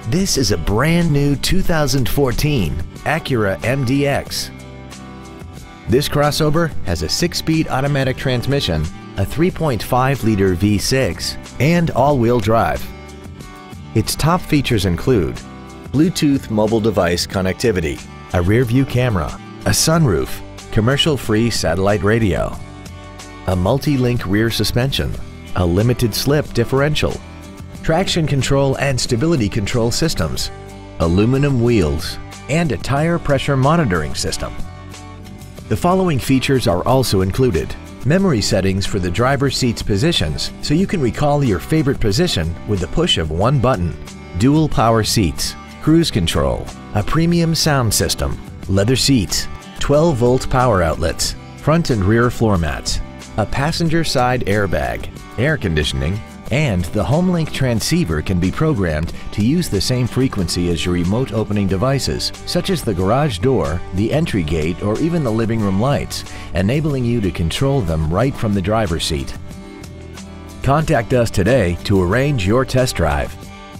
This is a brand new 2014 Acura MDX. This crossover has a 6-speed automatic transmission, a 3.5-liter V6, and all-wheel drive. Its top features include Bluetooth mobile device connectivity, a rear-view camera, a sunroof, commercial-free satellite radio, a multi-link rear suspension, a limited slip differential, traction control and stability control systems, aluminum wheels, and a tire pressure monitoring system. The following features are also included: memory settings for the driver's seat's positions so you can recall your favorite position with the push of one button, dual power seats, cruise control, a premium sound system, leather seats, 12-volt power outlets, front and rear floor mats, a passenger side airbag, air conditioning, and the HomeLink transceiver can be programmed to use the same frequency as your remote opening devices, such as the garage door, the entry gate, or even the living room lights, enabling you to control them right from the driver's seat. Contact us today to arrange your test drive.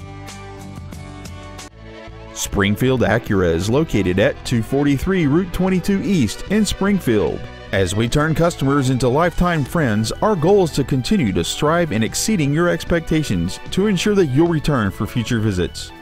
Springfield Acura is located at 243 Route 22 East in Springfield. As we turn customers into lifetime friends, our goal is to continue to strive in exceeding your expectations to ensure that you'll return for future visits.